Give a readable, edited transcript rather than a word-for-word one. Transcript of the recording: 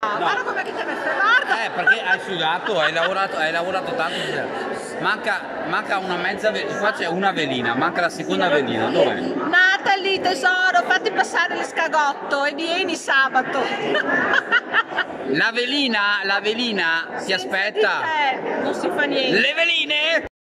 Guarda come che ti hai messo, guarda! Perché hai sudato, hai lavorato tanto. Manca una mezza velina, qua c'è una velina, manca la seconda velina, dov'è? Natalie, tesoro, fatti passare l'escagotto e vieni sabato. La velina si aspetta. Non si fa niente. Le veline!